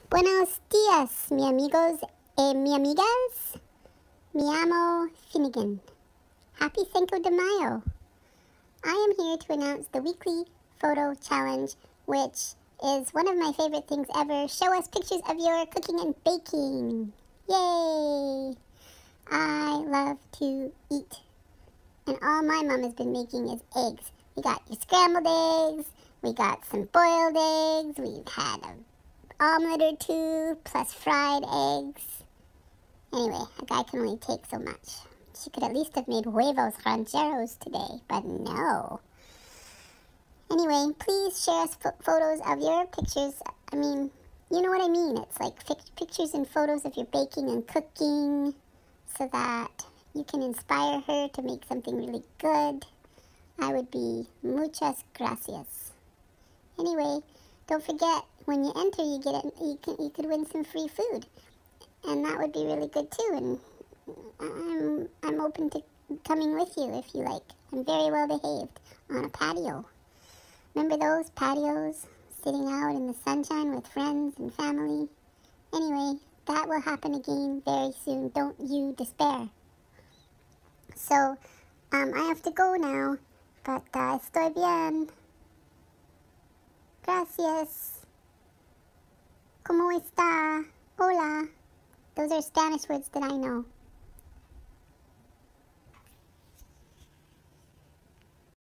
Buenos dias, mi amigos e mi amigas. Mi amo Finnegan. Happy Cinco de Mayo. I am here to announce the weekly photo challenge, which is one of my favorite things ever. Show us pictures of your cooking and baking. Yay! I love to eat. And all my mom has been making is eggs. We got your scrambled eggs. We got some boiled eggs. We've had an omelet or two, plus fried eggs. Anyway, a guy can only take so much. She could at least have made huevos rancheros today, but no. Anyway, please share us photos of your pictures. I mean, you know what I mean. It's like pictures and photos of your baking and cooking so that you can inspire her to make something really good. I would be muchas gracias. Anyway, don't forget, when you enter, you could win some free food. And that would be really good too. And I'm open to coming with you if you like. I'm very well behaved on a patio. Remember those patios? Sitting out in the sunshine with friends and family? Anyway, that will happen again very soon. Don't you despair. So, I have to go now. But estoy bien. Gracias. ¿Cómo está? Hola. Those are Spanish words that I know.